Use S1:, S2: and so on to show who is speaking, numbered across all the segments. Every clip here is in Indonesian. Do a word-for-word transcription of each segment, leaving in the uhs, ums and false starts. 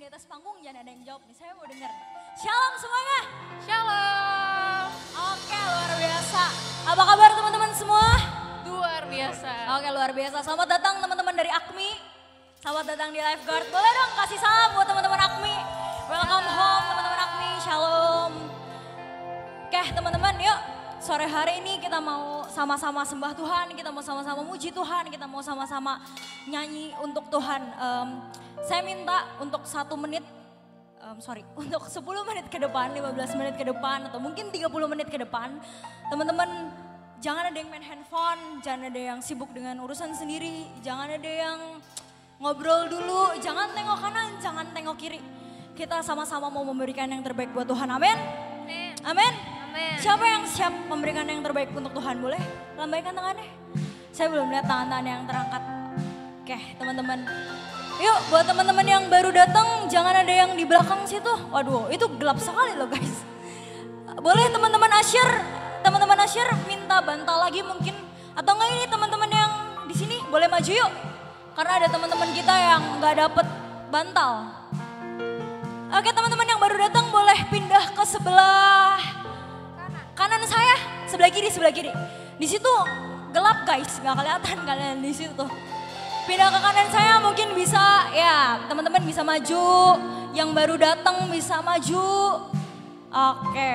S1: di atas panggung jangan ada yang jawab nih, saya mau dengar. Shalom semuanya.
S2: Shalom.
S1: Oke, luar biasa. Apa kabar teman-teman semua?
S2: Luar biasa.
S1: Oke, luar biasa. Selamat datang teman-teman dari Akmi. Selamat datang di Lifeguard. Boleh dong kasih salam buat teman-teman Akmi. Welcome home teman-teman Akmi. Shalom. Oke teman-teman, yuk. Sore hari ini kita mau sama-sama sembah Tuhan, kita mau sama-sama muji Tuhan, kita mau sama-sama nyanyi untuk Tuhan. Um, saya minta untuk satu menit, um, sorry, untuk sepuluh menit ke depan, lima belas menit ke depan, atau mungkin tiga puluh menit ke depan. Teman-teman jangan ada yang main handphone, jangan ada yang sibuk dengan urusan sendiri, jangan ada yang ngobrol dulu, jangan tengok kanan, jangan tengok kiri. Kita sama-sama mau memberikan yang terbaik buat Tuhan, amin?
S2: Amin.
S1: Amin?
S2: Amin.
S1: Siapa yang siap memberikan yang terbaik untuk Tuhan? Boleh lambaikan tangannya? Saya belum lihat tangan-tangan yang terangkat. Oke teman-teman. Yuk buat teman-teman yang baru datang jangan ada yang di belakang situ. Waduh itu gelap sekali loh guys. Boleh teman-teman Asyir, teman-teman Asyir minta bantal lagi mungkin. Atau enggak ini teman-teman yang di sini boleh maju yuk. Karena ada teman-teman kita yang nggak dapet bantal. Oke teman-teman yang baru datang boleh pindah ke sebelah kanan saya, sebelah kiri, sebelah kiri. Di situ gelap guys, nggak kelihatan kalian di situ. Pindah ke kanan saya mungkin bisa, ya teman-teman bisa maju. Yang baru datang bisa maju. Oke.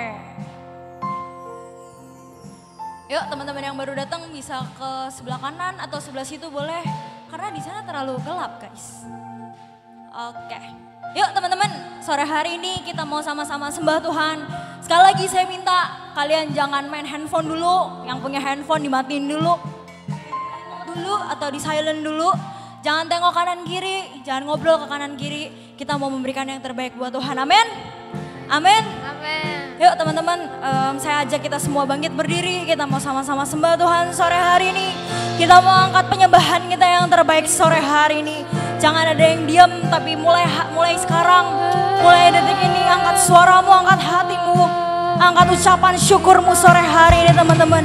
S1: Yuk teman-teman yang baru datang bisa ke sebelah kanan atau sebelah situ boleh. Karena di sana terlalu gelap guys. Oke. Yuk teman-teman, sore hari ini kita mau sama-sama sembah Tuhan. Sekali lagi saya minta kalian jangan main handphone dulu. Yang punya handphone dimatiin dulu. Dulu atau di silent dulu. Jangan tengok kanan kiri, jangan ngobrol ke kanan kiri. Kita mau memberikan yang terbaik buat Tuhan, amin? Amin?
S2: Amin.
S1: Yuk teman-teman, um, saya ajak kita semua bangkit berdiri. Kita mau sama-sama sembah Tuhan sore hari ini. Kita mau angkat penyembahan kita yang terbaik sore hari ini. Jangan ada yang diam, tapi mulai mulai sekarang, mulai detik ini angkat suaramu, angkat hatimu, angkat ucapan syukurmu sore hari ini teman-teman.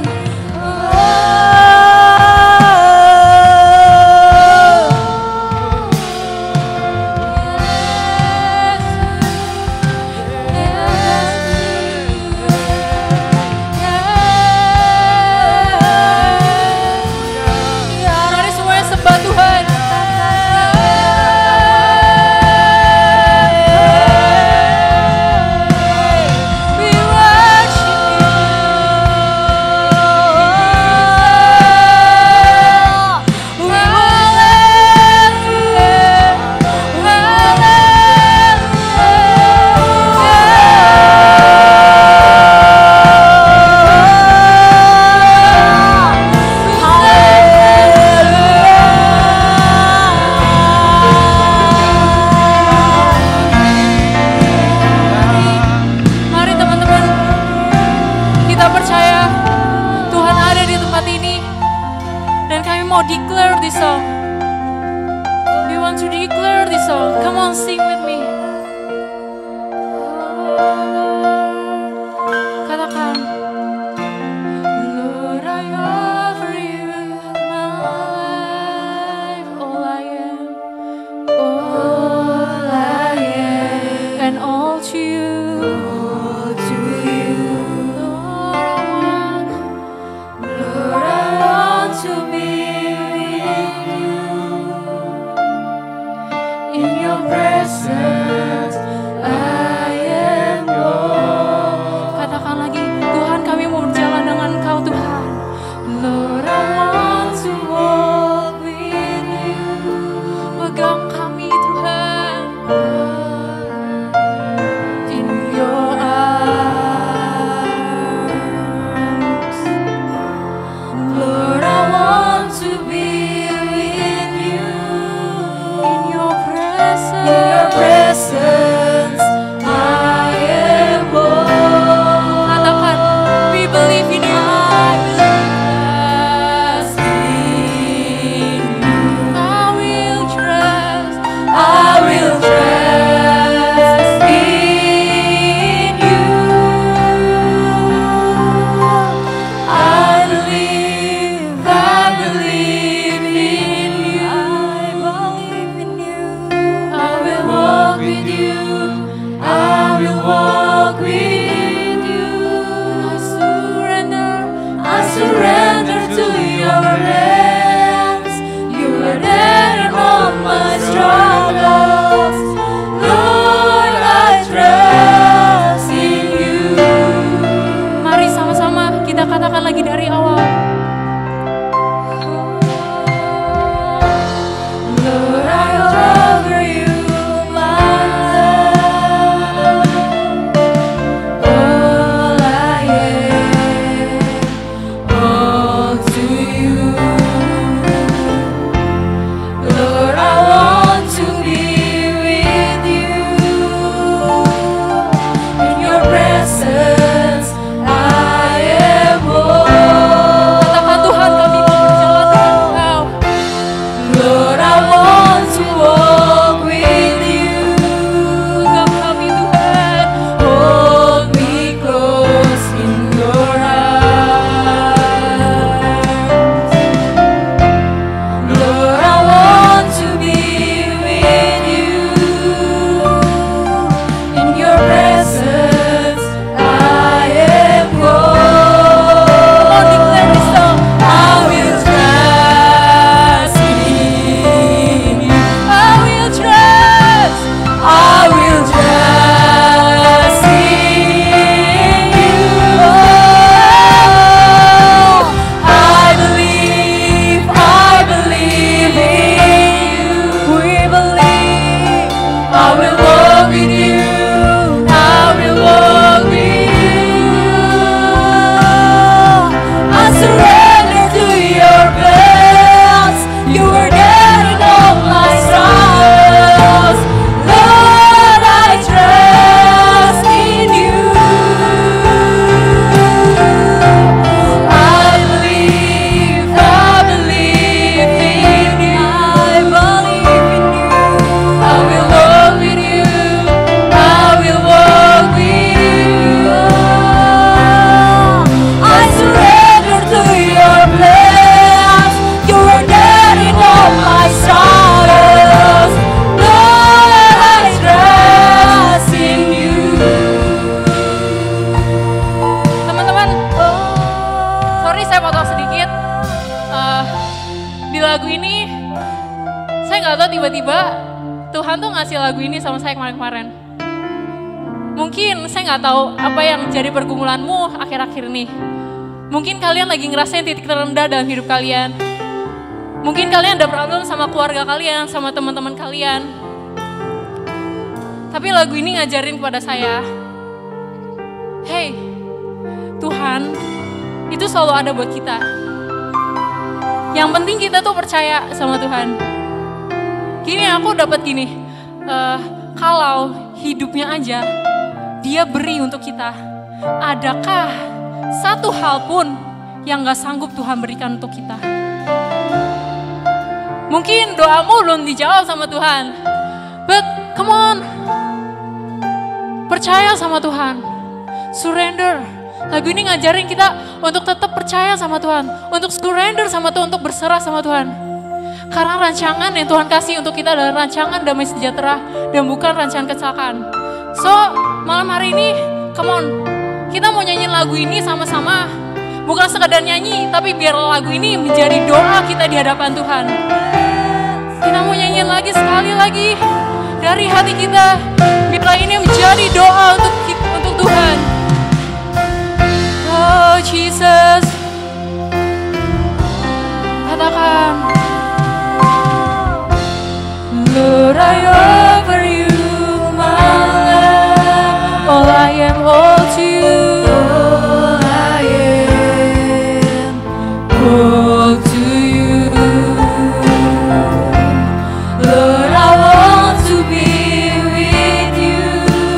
S3: Lord, I want
S2: wow.
S1: Lord, I offer you my love. All I am, all to you. Lord, I want to be with you. In your presence, I am whole.
S2: Katakan Tuhan, kami mau berjalan dengan Engkau.
S1: Lord, I want to walk with you.
S2: Genggam kami Tuhan.
S1: Hold me close in your arms. Lord, I want to be with you. In your presence, I am whole.
S2: Come on, declare this song.
S1: I will trust in you.
S2: I will trust.
S1: I will trust in you. I believe, I believe in you. We believe. I will walk with you. I will walk with you. I surrender to your plans. You were dead in all my trials. Lord, I trust in you. I believe, I believe in you. I believe in you. I will walk with you. I will walk with you. I surrender to your plans. You were dead in all my sorrows. Lord, I trust in you.
S2: Teman-teman, sorry saya potong sedikit. Eh, di lagu ini, saya nggak tahu tiba-tiba Tuhan tuh ngasih lagu ini sama saya kemarin-kemarin. Mungkin saya nggak tahu apa yang jadi pergumulanmu akhir-akhir ini. Mungkin kalian lagi ngerasain titik terendah dalam hidup kalian. Mungkin kalian ada problem sama keluarga kalian, sama teman-teman kalian. Tapi lagu ini ngajarin kepada saya, hey, Tuhan itu selalu ada buat kita. Yang penting kita tuh percaya sama Tuhan. Gini aku dapat gini, eh, kalau hidupnya aja Dia beri untuk kita, adakah satu hal pun yang gak sanggup Tuhan berikan untuk kita? Mungkin doamu belum dijawab sama Tuhan, but come on, percaya sama Tuhan, surrender. Lagu ini ngajarin kita untuk tetap percaya sama Tuhan, untuk surrender sama Tuhan, untuk berserah sama Tuhan. Karena rancangan yang Tuhan kasih untuk kita adalah rancangan damai sejahtera dan bukan rancangan kecelakaan. So, malam hari ini, come on, kita mau nyanyiin lagu ini sama-sama. Bukan sekadar nyanyi, tapi biar lagu ini menjadi doa kita di hadapan Tuhan. Kita mau nyanyiin lagi sekali lagi dari hati kita. Biar ini menjadi doa untuk untuk Tuhan. Oh Jesus, katakan,
S1: Lord, I offer you my life. All I am, all to you. All I am, all to you. Lord, I want to be with you.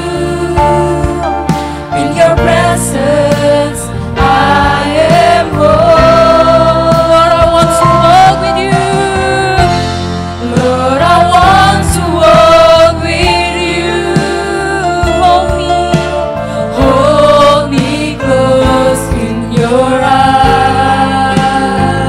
S1: In your presence, I am whole. Lord, I want to walk with you. Lord, I want to walk with you. Hold me, hold me close in your arms.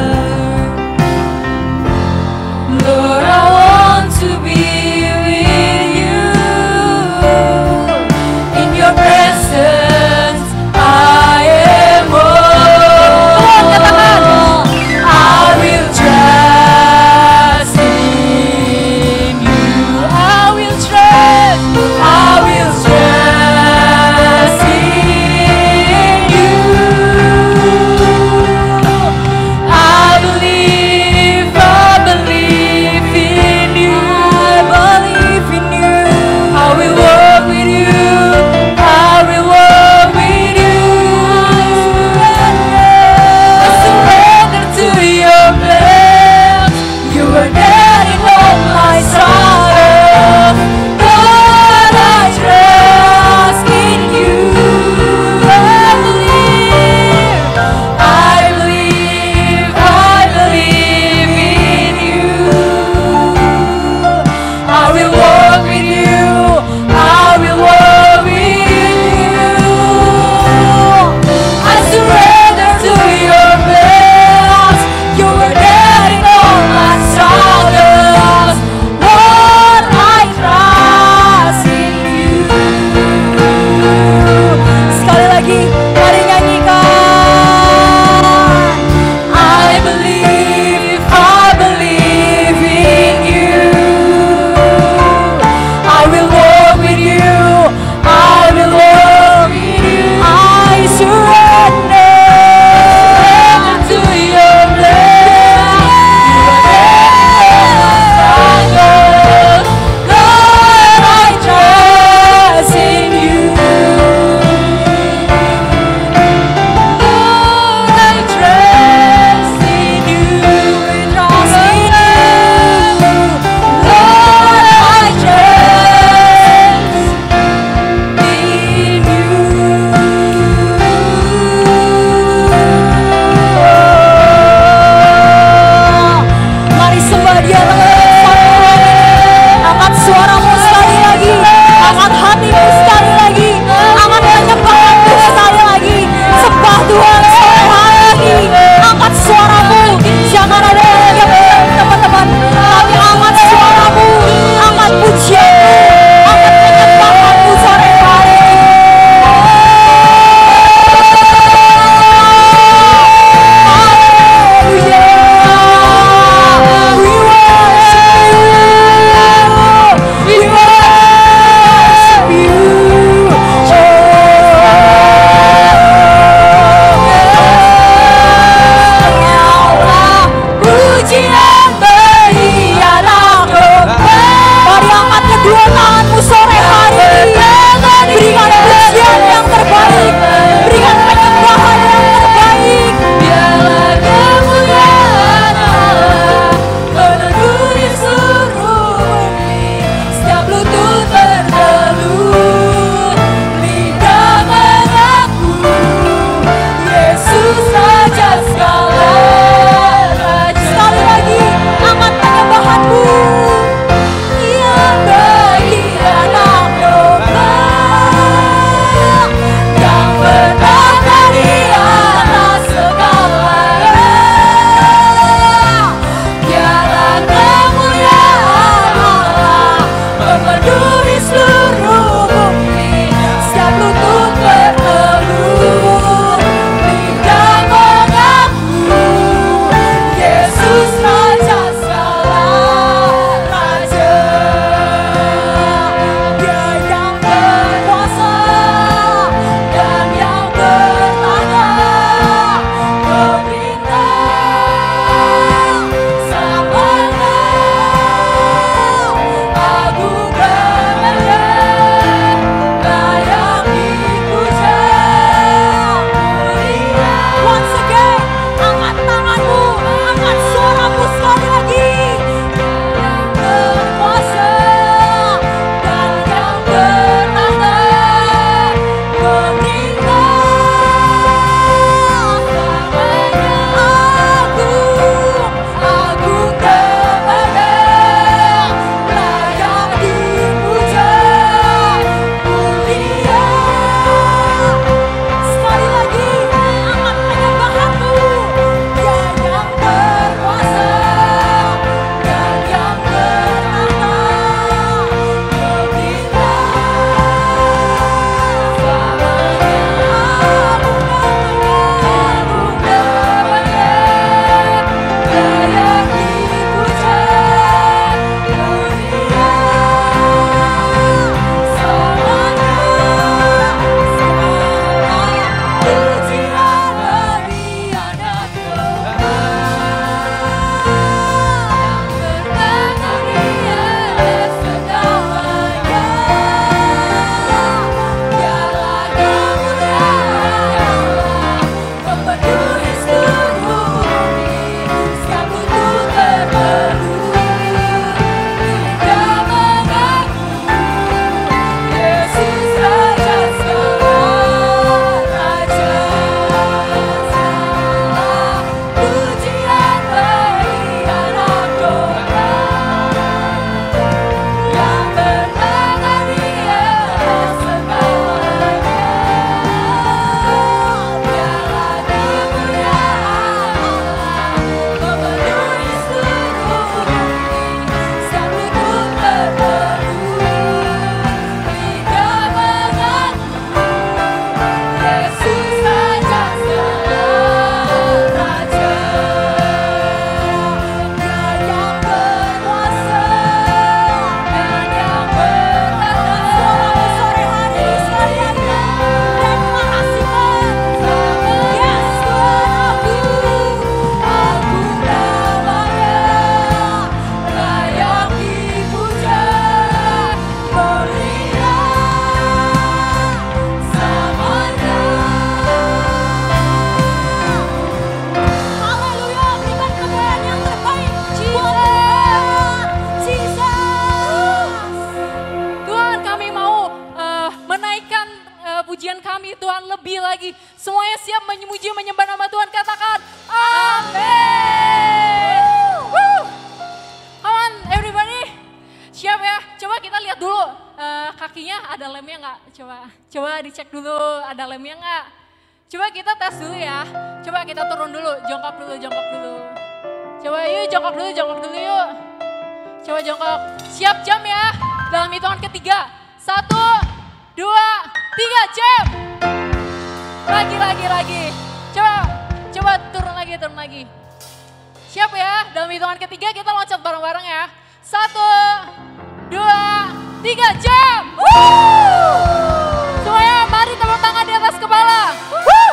S2: lemnya nggak? Coba, coba dicek dulu ada lemnya nggak? Coba kita tes dulu ya. Coba kita turun dulu, jongkok dulu, jongkok dulu. Coba yuk jongkok dulu, jongkok dulu yuk. Coba jongkok. Siap jam ya. Dalam hitungan ketiga. Satu, dua, tiga jam. Lagi, lagi, lagi. Coba, coba turun lagi, turun lagi. Siap ya. Dalam hitungan ketiga kita loncat bareng-bareng ya. Satu, dua, tiga jam. Woo! Semuanya mari tepuk tangan di atas kepala. Woo!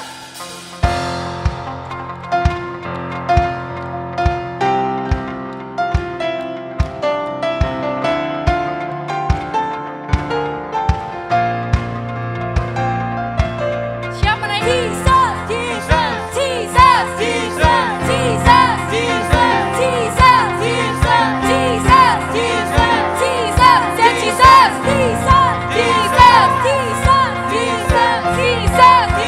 S2: Siap menaiki? Jesus, Jesus, Jesus, Jesus, Jesus, Jesus, Jesus, Jesus, Jesus, Jesus, Jesus, Jesus, Jesus, Jesus, Jesus, Jesus, Jesus,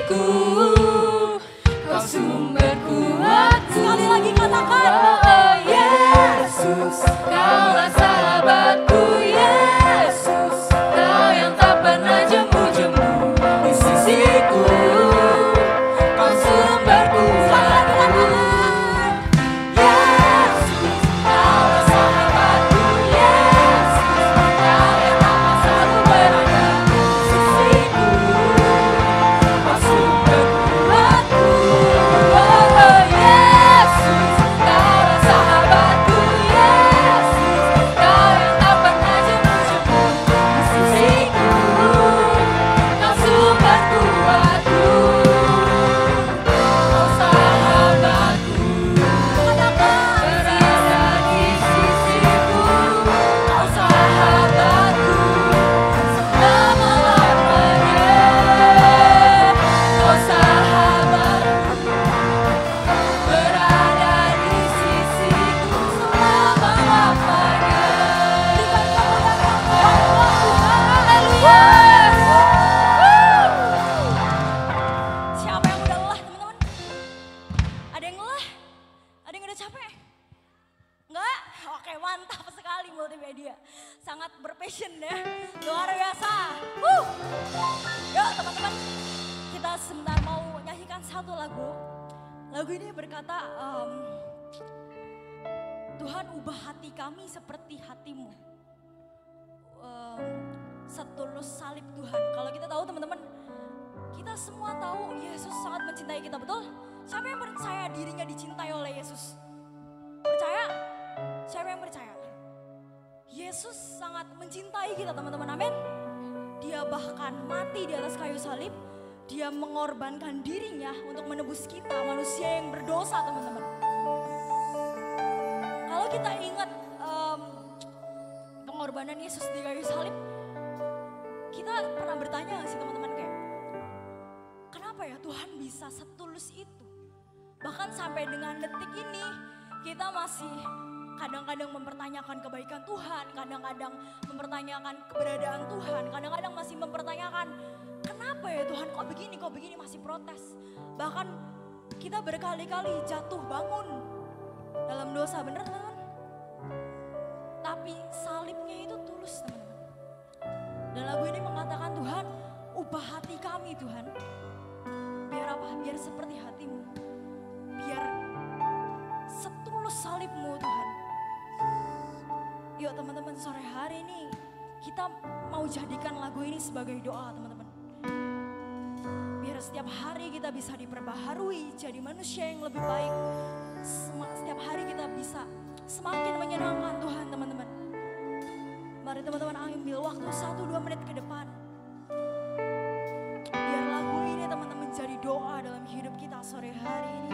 S2: sisiku, Kau sumber kuatku.
S1: Sekali lagi katakan,
S2: Oh Yesus, Kaulah sahabatku Yesus, Kau yang tak pernah jemu-jemu di sisiku, Kau sumber kuatku. Yesus, Kaulah sahabatku Yesus, Kau yang akan selalu berada di sisiku, Kau sumber kuatku. Oh Yesus, Kaulah sahabatku Yesus, Kau yang tak pernah jemu-jemu di sisiku, Kau sumber kuatku. Kau sahabatku, berada di sisiku, Kau sahabatku selama-lamanya. Kau sahabatku, berada di sisiku selama-lamanya. Haleluya.
S1: siapa yang udah lelah teman-teman? Ada yang lelah? Ada yang udah capek? Enggak? Oke, mantap sekali multimedia. Sangat berpassion ya. Luar biasa. Wuh. Yuk teman-teman, kita sebentar mau nyanyikan satu lagu. Lagu ini berkata, em, Tuhan ubah hati kami seperti hatimu. Em, setulus salib Tuhan. Kalau kita tahu teman-teman, kita semua tahu Yesus sangat mencintai kita, betul? Siapa yang percaya dirinya dicintai oleh Yesus? Percaya? Siapa yang percaya? Yesus sangat mencintai kita teman-teman, amin. Dia bahkan mati di atas kayu salib. Dia mengorbankan dirinya untuk menebus kita, manusia yang berdosa teman-teman. Kalau kita ingat em, pengorbanan Yesus di kayu salib, kita pernah bertanya gak sih teman-teman kayak, kenapa ya Tuhan bisa setulus itu? Bahkan sampai dengan detik ini kita masih kadang-kadang mempertanyakan kebaikan Tuhan, kadang-kadang mempertanyakan keberadaan Tuhan, kadang-kadang masih mempertanyakan kenapa ya Tuhan kok begini, kok begini, masih protes. Bahkan kita berkali-kali jatuh bangun dalam dosa, bener teman-teman? Tapi salibnya itu tulus teman-teman. Dan lagu ini mengatakan Tuhan ubah hati kami Tuhan. Biar apa? Biar seperti hatimu. Biar setulus salibmu Tuhan. Yuk teman-teman, sore hari ini kita mau jadikan lagu ini sebagai doa teman-teman. Biar setiap hari kita bisa diperbaharui jadi manusia yang lebih baik. Setiap hari kita bisa semakin menyenangkan Tuhan teman-teman. Mari teman-teman ambil waktu satu dua menit ke depan. Biar lagu ini teman-teman jadi doa dalam hidup kita sore hari ini.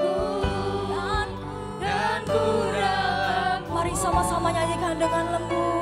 S1: Sama-sama nyanyikan dengan lembut.